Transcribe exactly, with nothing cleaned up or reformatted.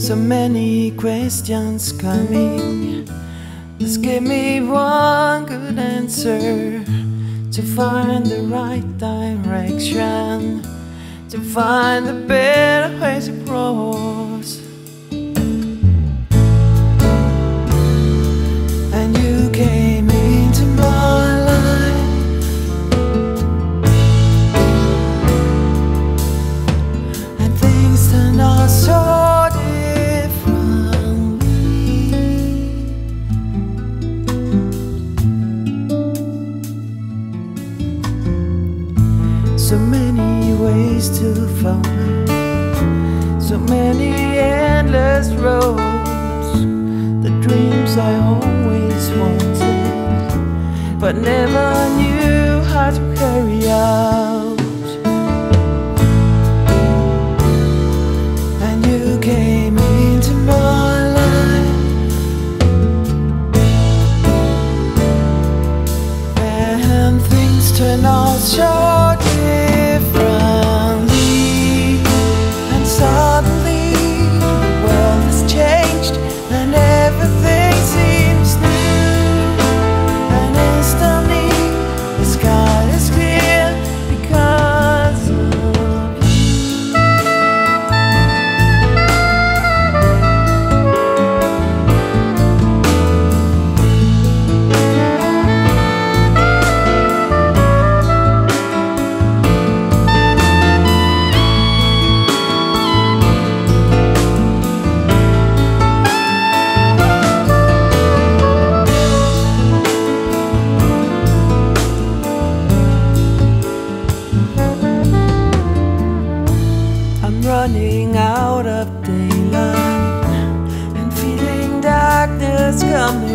So many questions coming. Just give me one good answer to find the right direction, to find the better way to cross. And you came into my life, and things turned out so differently. So many ways to find, so many endless roads, the dreams I always wanted but never knew how to carry out. And you came into my life, and things turned out so differently. And suddenly the world has changed, and everything seems new. And instantly the sky is clear because of running out of daylight and feeling darkness coming.